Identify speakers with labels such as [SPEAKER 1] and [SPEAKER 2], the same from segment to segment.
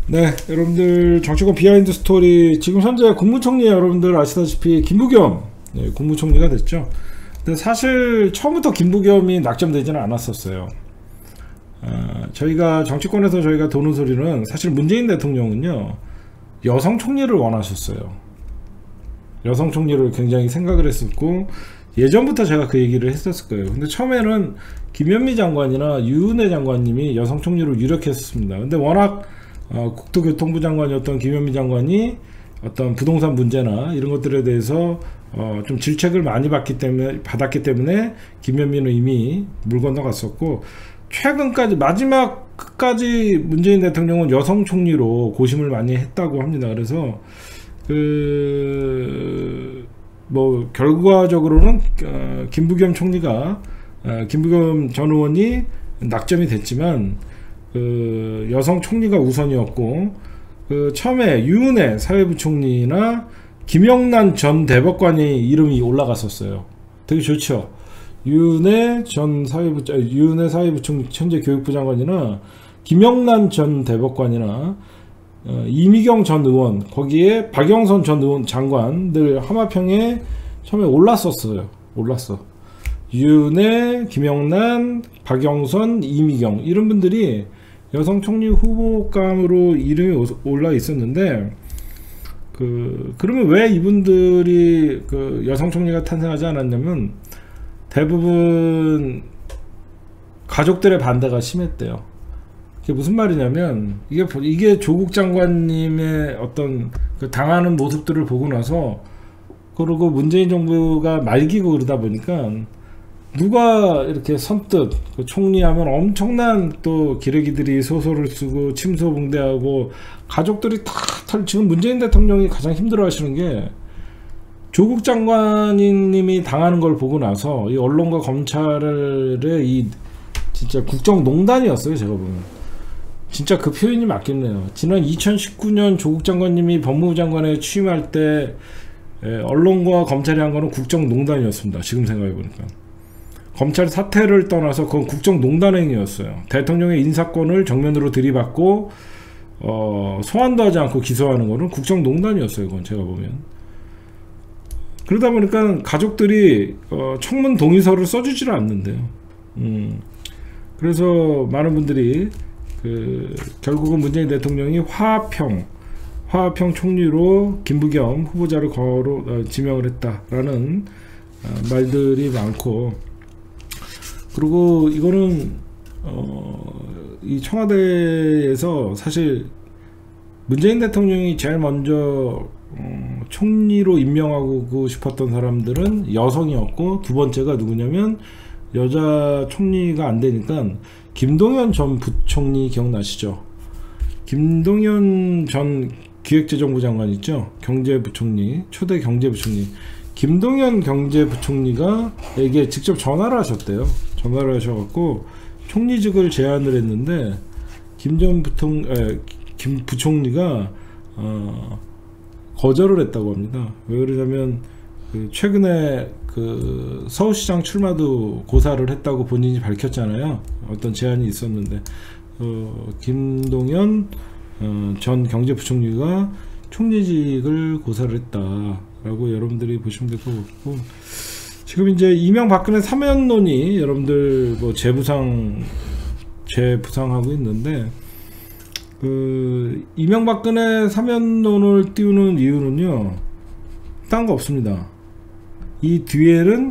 [SPEAKER 1] 네, 여러분들 정치권 비하인드 스토리. 지금 현재 국무총리 여러분들 아시다시피 김부겸 국무총리가 됐죠. 근데 사실 처음부터 김부겸이 낙점되지는 않았었어요. 저희가 정치권에서 저희가 도는 소리는 사실 문재인 대통령은요 여성 총리를 원하셨어요. 여성 총리를 굉장히 생각을 했었고 예전부터 제가 그 얘기를 했었을 거예요. 근데 처음에는 김현미 장관이나 유은혜 장관님이 여성 총리로 유력했습니다. 근데 워낙 국토교통부 장관이었던 김현미 장관이 어떤 부동산 문제나 이런 것들에 대해서 좀 질책을 많이 받았기 때문에 김현미는 이미 물 건너갔었고, 최근까지 마지막 끝까지 문재인 대통령은 여성 총리로 고심을 많이 했다고 합니다. 그래서 뭐 결과적으로는 김부겸 총리가 김부겸 전 의원이 낙점이 됐지만 여성 총리가 우선이었고, 처음에 유은혜 사회부총리나 김영란 전 대법관이 이름이 올라갔었어요. 되게 좋죠. 유은혜 사회부총리 현재 교육부 장관이나 김영란 전 대법관이나 이미경 전 의원, 거기에 박영선 전 의원 장관들 하마평에 처음에 올랐었어요. 유은혜, 김영란, 박영선, 이미경 이런 분들이 여성 총리 후보감으로 이름이 올라 있었는데, 그러면 왜 이분들이 여성 총리가 탄생하지 않았냐면 대부분 가족들의 반대가 심했대요. 그게 무슨 말이냐면 이게 조국 장관님의 어떤 당하는 모습들을 보고 나서, 그리고 문재인 정부가 말기고 그러다 보니까 누가 이렇게 선뜻 총리하면 엄청난 또 기레기들이 소설을 쓰고 침소봉대하고 가족들이 다 지금 문재인 대통령이 가장 힘들어 하시는 게 조국 장관님이 당하는 걸 보고 나서 이 언론과 검찰의 이 진짜 국정농단이었어요. 제가 보면 진짜 그 표현이 맞겠네요. 지난 2019년 조국 장관님이 법무부 장관에 취임할 때 언론과 검찰이 한 거는 국정농단이었습니다. 지금 생각해 보니까 검찰 사퇴를 떠나서 그건 국정농단 행위였어요. 대통령의 인사권을 정면으로 들이받고 소환도 하지 않고 기소하는 거는 국정농단이었어요. 그건 제가 보면. 그러다 보니까 가족들이 청문 동의서를 써주지를 않는데요. 그래서 많은 분들이 결국은 문재인 대통령이 화평 총리로 김부겸 후보자를 지명을 했다라는 말들이 많고, 그리고 이거는 이 청와대에서 사실 문재인 대통령이 제일 먼저 총리로 임명하고 싶었던 사람들은 여성이었고, 두 번째가 누구냐면 여자 총리가 안 되니까 김동연 전 부총리 기억나시죠? 김동연 전 기획재정부 장관 있죠? 경제부총리, 초대 경제부총리. 김동연 경제부총리가 에게 직접 전화를 하셨대요. 전화를 하셔갖고 총리직을 제안을 했는데 김 부총리가 거절을 했다고 합니다. 왜 그러냐면 최근에 서울시장 출마도 고사를 했다고 본인이 밝혔잖아요. 어떤 제안이 있었는데 김동연 전 경제부총리가 총리직을 고사를 했다라고 여러분들이 보시면 될 것 같고, 지금 이제 이명박근혜 사면론이 여러분들 뭐 재부상하고 있는데, 이명박근혜 사면론을 띄우는 이유는요 딴 거 없습니다. 이 뒤에는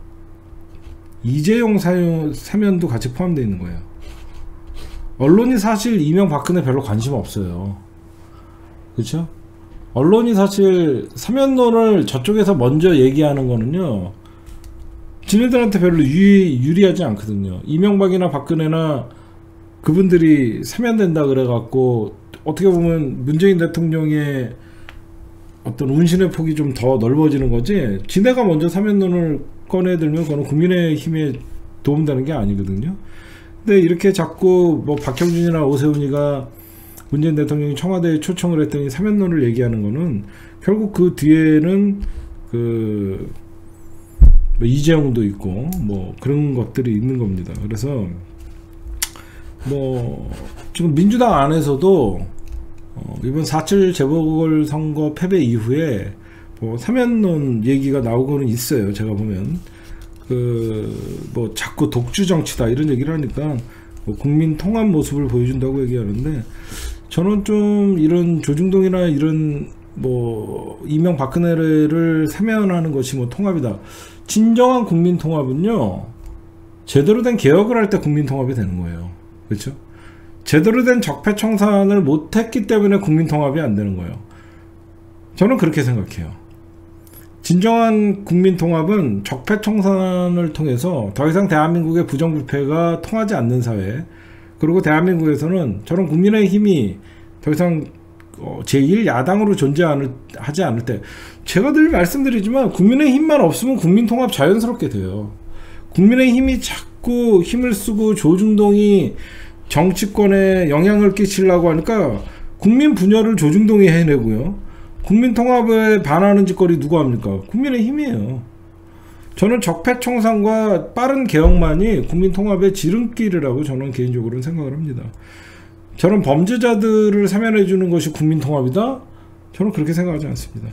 [SPEAKER 1] 이재용 사면도 같이 포함되어 있는 거예요. 언론이 사실 이명박근혜 별로 관심 없어요. 그렇죠? 언론이 사실 사면론을 저쪽에서 먼저 얘기하는 거는요 지네들한테 별로 유리하지 않거든요. 이명박이나 박근혜나 그분들이 사면된다 그래갖고 어떻게 보면 문재인 대통령의 어떤 운신의 폭이 좀 더 넓어지는 거지, 지네가 먼저 사면론을 꺼내들면 그거는 국민의힘에 도움되는 게 아니거든요. 근데 이렇게 자꾸 뭐 박형준이나 오세훈이가 문재인 대통령이 청와대에 초청을 했더니 사면론을 얘기하는 거는 결국 그 뒤에는 뭐 이재용도 있고 뭐 그런 것들이 있는 겁니다. 그래서 뭐 지금 민주당 안에서도 이번 4.7 재보궐선거 패배 이후에 뭐 사면론 얘기가 나오고는 있어요. 제가 보면 뭐 자꾸 독주 정치다 이런 얘기를 하니까 뭐 국민 통합 모습을 보여준다고 얘기하는데, 저는 좀 이런 조중동이나 이런 뭐 이명박근혜를 사면하는 것이 뭐 통합이다. 진정한 국민 통합은요, 제대로 된 개혁을 할 때 국민 통합이 되는 거예요. 그렇죠? 제대로 된 적폐청산을 못했기 때문에 국민 통합이 안 되는 거예요. 저는 그렇게 생각해요. 진정한 국민 통합은 적폐청산을 통해서 더 이상 대한민국의 부정부패가 통하지 않는 사회, 그리고 대한민국에서는 저런 국민의힘이 더 이상 제1야당으로 존재하지 않을 때, 제가 늘 말씀드리지만 국민의힘만 없으면 국민통합 자연스럽게 돼요. 국민의힘이 자꾸 힘을 쓰고 조중동이 정치권에 영향을 끼치려고 하니까 국민 분열을 조중동이 해내고요, 국민통합에 반하는 짓거리 누가 합니까? 국민의힘이에요. 저는 적폐청산과 빠른 개혁만이 국민통합의 지름길이라고 저는 개인적으로는 생각을 합니다. 저는 범죄자들을 사면해 주는 것이 국민통합이다? 저는 그렇게 생각하지 않습니다.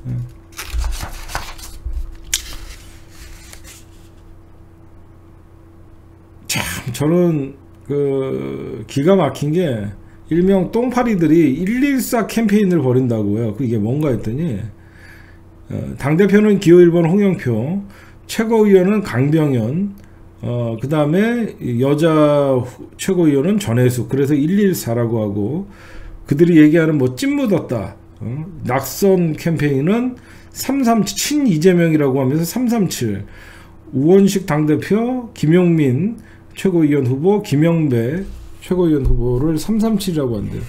[SPEAKER 1] 참 저는 기가 막힌 게, 일명 똥파리들이 114 캠페인을 벌인다고요. 그게 뭔가 했더니 당대표는 기호 1번 홍영표, 최고위원은 강병현, 그 다음에 여자 최고위원은 전혜숙. 그래서 114라고 하고, 그들이 얘기하는 뭐 찐 묻었다, 낙선 캠페인은 337 친 이재명이라고 하면서 337, 우원식 당대표, 김용민 최고위원 후보, 김영배 최고위원 후보를 337이라고 한대요.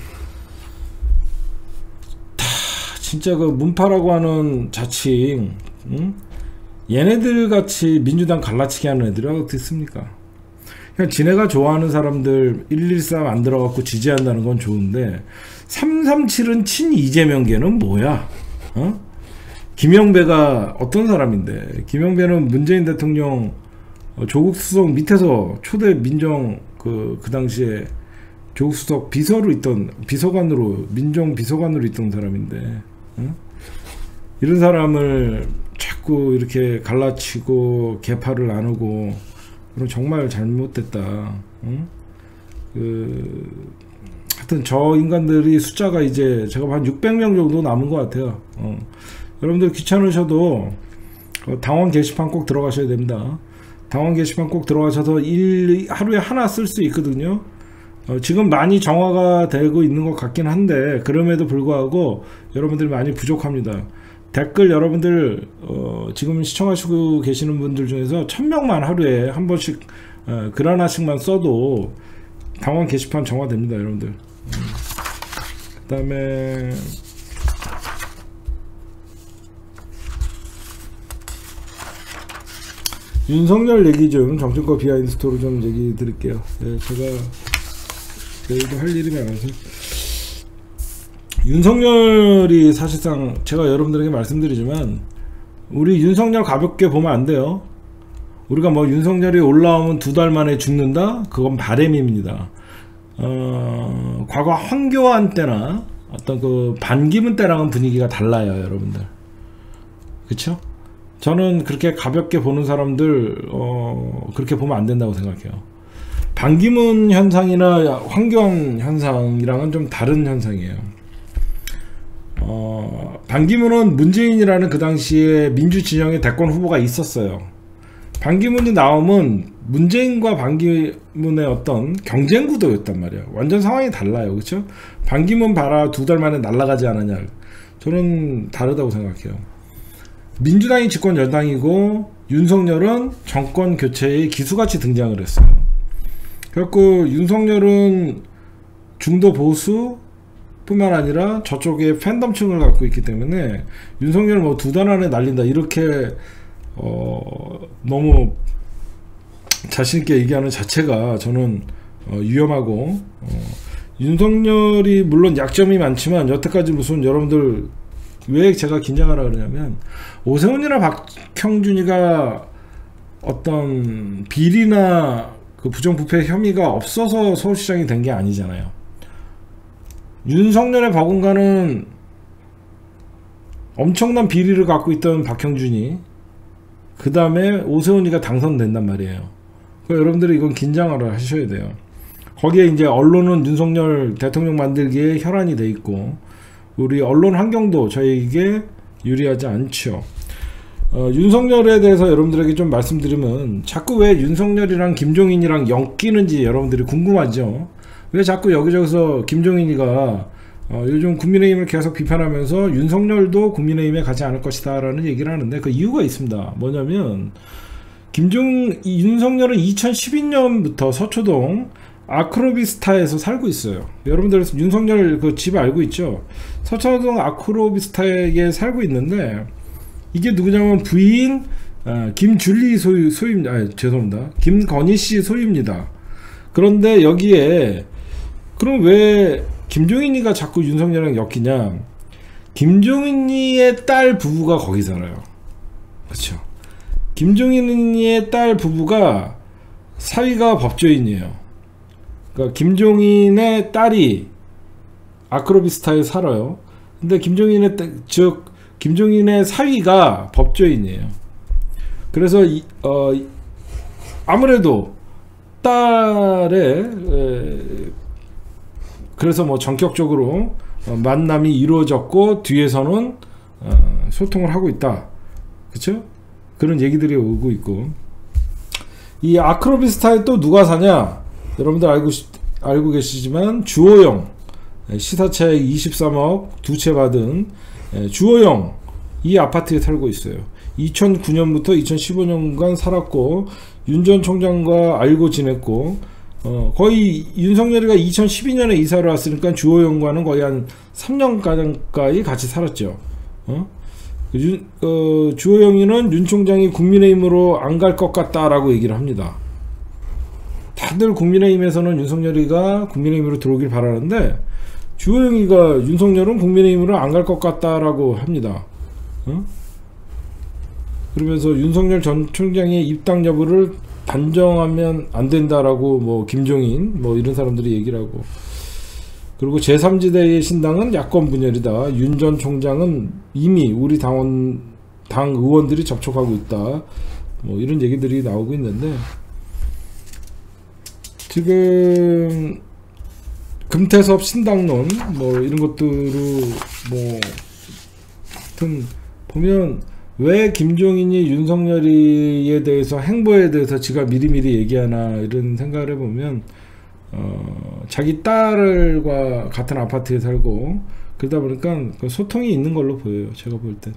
[SPEAKER 1] 다 진짜 그 문파라고 하는 자칭, 얘네들 같이 민주당 갈라치기 하는 애들이 어떻게 습니까? 그냥 지네가 좋아하는 사람들 113 안 들어갖고 지지한다는 건 좋은데, 337은 친 이재명계는 뭐야? 김영배가 어떤 사람인데? 김영배는 문재인 대통령 조국 수석 밑에서 초대 민정 그 당시에 조국 수석 비서관으로 민정 비서관으로 있던 사람인데, 이런 사람을 자꾸 이렇게 갈라치고 개파를 나누고, 그럼 정말 잘못됐다. 하여튼 저 인간들이 숫자가 이제 제가 한 600명 정도 남은 것 같아요. 여러분들 귀찮으셔도 당원 게시판 꼭 들어가셔야 됩니다. 당원 게시판 꼭 들어가셔서 하루에 하나 쓸 수 있거든요. 지금 많이 정화가 되고 있는 것 같긴 한데, 그럼에도 불구하고 여러분들이 많이 부족합니다. 댓글 여러분들 지금 시청하시고 계시는 분들 중에서 1000명만 하루에 한 번씩 글 하나씩만 써도 당원 게시판 정화됩니다, 여러분들. 그 다음에 윤석열 얘기 좀, 정치권 비하인드 스토리 좀 얘기 드릴게요. 제가 내일도 할 일이 많아서. 윤석열이 사실상 제가 여러분들에게 말씀드리지만, 우리 윤석열 가볍게 보면 안 돼요. 우리가 뭐 윤석열이 올라오면 2달 만에 죽는다? 그건 바램입니다. 과거 황교안 때나 어떤 그 반기문 때랑은 분위기가 달라요, 여러분들. 그쵸? 저는 그렇게 가볍게 보는 사람들 그렇게 보면 안 된다고 생각해요. 반기문 현상이나 황교안 현상이랑은 좀 다른 현상이에요. 반기문은 문재인이라는 그 당시에 민주진영의 대권 후보가 있었어요. 반기문이 나오면 문재인과 반기문의 어떤 경쟁 구도였단 말이에요. 완전 상황이 달라요. 그렇죠? 반기문 봐라, 2달 만에 날아가지 않았냐. 저는 다르다고 생각해요. 민주당이 집권 여당이고 윤석열은 정권 교체의 기수같이 등장을 했어요. 그래갖고 윤석열은 중도 보수 뿐만 아니라 저쪽에 팬덤층을 갖고 있기 때문에 윤석열 뭐 2달 안에 날린다 이렇게 너무 자신있게 얘기하는 자체가 저는 위험하고, 윤석열이 물론 약점이 많지만 여태까지 무슨, 여러분들 왜 제가 긴장하라 그러냐면, 오세훈이나 박형준이가 어떤 비리나 그 부정부패 혐의가 없어서 서울시장이 된 게 아니잖아요. 윤석열의 버금가는 엄청난 비리를 갖고 있던 박형준이 그 다음에 오세훈이가 당선된단 말이에요. 그러니까 여러분들이 이건 긴장을 하셔야 돼요. 거기에 이제 언론은 윤석열 대통령 만들기에 혈안이 돼 있고 우리 언론 환경도 저에게 유리하지 않죠. 윤석열에 대해서 여러분들에게 좀 말씀드리면 자꾸 왜 윤석열이랑 김종인이랑 엮이는지 여러분들이 궁금하죠. 왜 자꾸 여기저기서 김종인이가 요즘 국민의힘을 계속 비판하면서 윤석열도 국민의힘에 가지 않을 것이다 라는 얘기를 하는데 그 이유가 있습니다. 뭐냐면 윤석열은 2012년부터 서초동 아크로비스타에서 살고 있어요. 여러분들 윤석열 그 집 알고 있죠? 서초동 아크로비스타에 살고 있는데 이게 누구냐면 부인 김준리 소유입니다. 죄송합니다. 김건희씨 소유입니다. 그런데 여기에 그럼 왜 김종인이가 자꾸 윤석열이랑 엮이냐? 김종인이의 딸 부부가 거기 살아요. 그렇죠? 김종인이의 딸 부부가 사위가 법조인이에요. 그러니까 김종인의 딸이 아크로비스타에 살아요. 근데 김종인의 사위가 법조인이에요. 그래서 아무래도 딸의 그래서 뭐 전격적으로 만남이 이루어졌고 뒤에서는 소통을 하고 있다. 그쵸? 그런 얘기들이 오고 있고 이 아크로비스타에 또 누가 사냐? 여러분들 알고 계시지만 주호영 시사차익 23억 2채 받은 주호영 이 아파트에 살고 있어요. 2009년부터 2015년간 살았고 윤 전 총장과 알고 지냈고 거의 윤석열이가 2012년에 이사를 왔으니까 주호영과는 거의 한 3년 가까이 같이 살았죠. 주호영이는 윤 총장이 국민의힘으로 안 갈 것 같다라고 얘기를 합니다. 다들 국민의힘에서는 윤석열이가 국민의힘으로 들어오길 바라는데 주호영이가 윤석열은 국민의힘으로 안 갈 것 같다라고 합니다. 그러면서 윤석열 전 총장의 입당 여부를 단정하면 안 된다라고 뭐 김종인 뭐 이런 사람들이 얘기를 하고 그리고 제3지대의 신당은 야권 분열이다. 윤 전 총장은 이미 우리 당 의원들이 접촉하고 있다. 뭐 이런 얘기들이 나오고 있는데 지금 금태섭 신당론 뭐 이런 것들로 뭐 하여튼 보면 왜 김종인이 윤석열이에 대해서 행보에 대해서 지가 미리미리 얘기하나 이런 생각을 해보면 자기 딸과 같은 아파트에 살고 그러다 보니까 그 소통이 있는 걸로 보여요. 제가 볼 때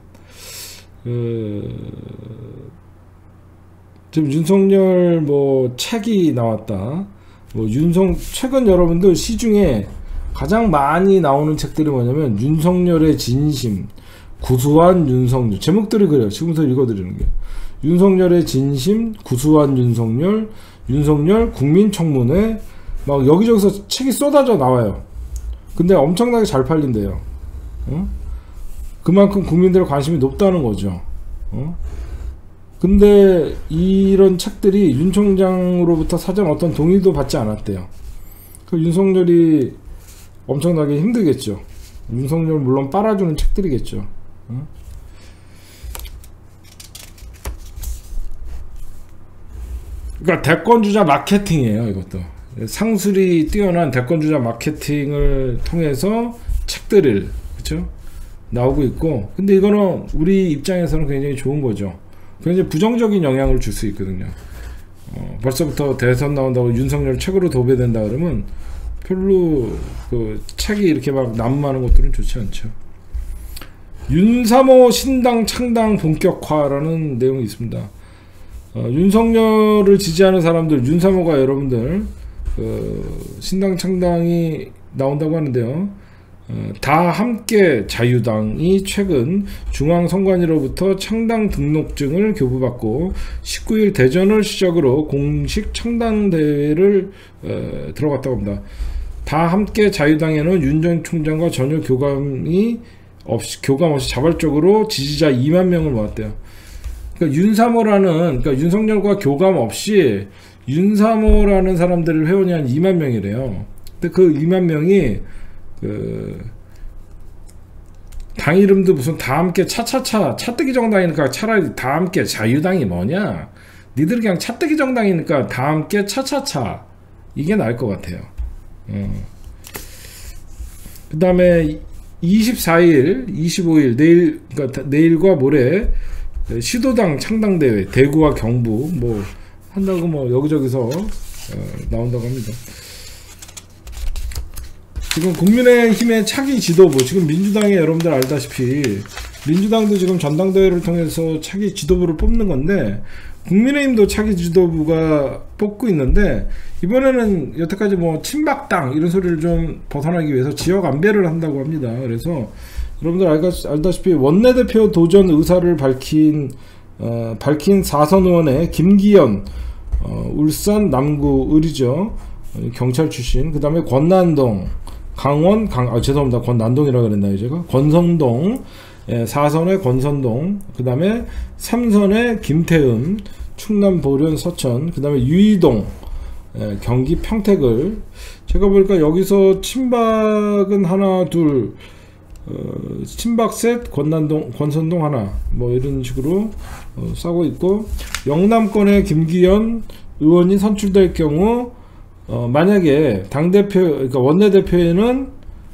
[SPEAKER 1] 지금 윤석열 뭐 책이 나왔다. 뭐 최근 여러분들 시중에 가장 많이 나오는 책들이 뭐냐면 윤석열의 진심, 구수한 윤석열 제목들이 그래요. 지금부터 읽어드리는 게 윤석열의 진심, 구수한 윤석열 국민청문회 막 여기저기서 책이 쏟아져 나와요. 근데 엄청나게 잘 팔린대요. 그만큼 국민들의 관심이 높다는 거죠. 근데 이런 책들이 윤 총장으로부터 사전 어떤 동의도 받지 않았대요. 그 윤석열이 엄청나게 힘들겠죠. 윤석열 물론 빨아주는 책들이겠죠. 그러니까 대권주자 마케팅이에요. 이것도 상술이 뛰어난 대권주자 마케팅을 통해서 책들을 그렇죠? 나오고 있고 근데 이거는 우리 입장에서는 굉장히 좋은 거죠. 굉장히 부정적인 영향을 줄 수 있거든요. 벌써부터 대선 나온다고 윤석열 책으로 도배된다 그러면 별로 그 책이 이렇게 막 난무하는 것들은 좋지 않죠. 윤3호 신당 창당 본격화라는 내용이 있습니다. 윤석열을 지지하는 사람들 윤3호가 여러분들 신당 창당이 나온다고 하는데요. 다 함께 자유당이 최근 중앙선관위로부터 창당 등록증을 교부받고 19일 대전을 시작으로 공식 창당대회를 들어갔다고 합니다. 다 함께 자유당에는 윤 전 총장과 전혀 교감 없이 자발적으로 지지자 2만 명을 모았대요. 그러니까 그러니까 윤석열과 교감 없이 윤3호라는 사람들을 회원이 한 2만 명이래요. 근데 그 2만 명이 당 이름도 무슨 다함께 차차차 차뜨기 정당이니까 차라리 다함께 자유당이 뭐냐, 니들 그냥 차뜨기 정당이니까 다함께 차차차 이게 나을 것 같아요. 그 다음에 24일 25일 내일, 그러니까 내일과 모레 시도당 창당대회 대구와 경부 뭐 한다고 뭐 여기저기서 나온다고 합니다. 지금 국민의힘의 차기 지도부, 지금 민주당에 여러분들 알다시피 민주당도 지금 전당대회를 통해서 차기 지도부를 뽑는 건데, 국민의힘도 차기 지도부가 뽑고 있는데, 이번에는 여태까지 뭐 친박당 이런 소리를 좀 벗어나기 위해서 지역 안배를 한다고 합니다. 그래서 여러분들 알다시피 원내대표 도전 의사를 밝힌 4선 의원의 김기현, 울산 남구 의리죠, 경찰 출신. 그 다음에 권난동, 강원 죄송합니다, 권난동이라 그랬나요 제가? 권선동, 4선의 권선동, 그 다음에 3선의 김태흠, 충남 보령 서천, 그 다음에 유이동, 경기 평택을. 제가 보니까 여기서 친박은 하나 둘, 친박 셋, 권난동 권선동 하나, 뭐 이런 식으로 싸고 있고, 영남권의 김기현 의원이 선출될 경우 만약에 당대표, 그러니까 원내대표에는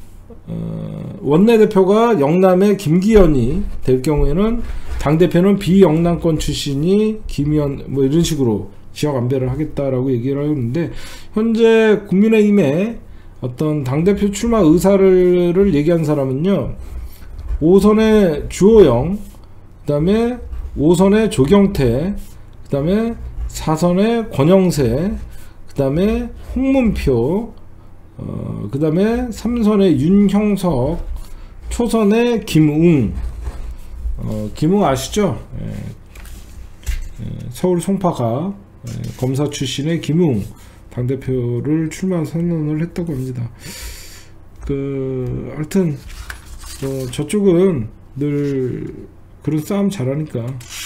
[SPEAKER 1] 원내대표가 영남의 김기현이 될 경우에는 당대표는 비영남권 출신이 김현, 뭐 이런 식으로 지역 안배를 하겠다라고 얘기를 하고 있는데, 현재 국민의힘의 어떤 당대표 출마 의사를 얘기한 사람은요, 5선의 주호영, 그 다음에 5선의 조경태, 그 다음에 4선의 권영세, 그 다음에 홍문표, 그 다음에 3선의 윤형석, 초선의 김웅. 김웅 아시죠? 서울 송파가 검사 출신의 김웅 당대표를 출마 선언을 했다고 합니다. 하여튼 저쪽은 늘 그런 싸움 잘하니까.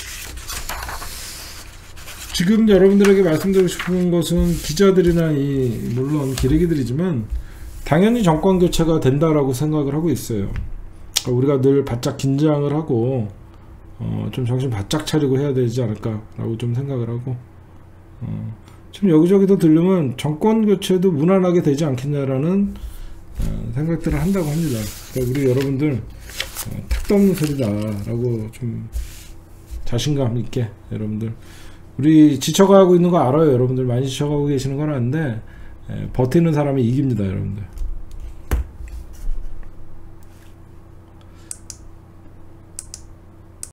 [SPEAKER 1] 지금 여러분들에게 말씀드리고 싶은 것은, 기자들이나 물론 기레기들이지만 당연히 정권 교체가 된다라고 생각을 하고 있어요. 우리가 늘 바짝 긴장을 하고 좀 정신 바짝 차리고 해야 되지 않을까라고 좀 생각을 하고, 지금 여기저기도 들으면 정권 교체도 무난하게 되지 않겠냐라는 생각들을 한다고 합니다. 그러니까 우리 여러분들 택도 없는 소리다라고 좀 자신감 있게, 여러분들 우리 지쳐가고 있는 거 알아요. 여러분들 많이 지쳐가고 계시는 건 아는데 버티는 사람이 이깁니다, 여러분들.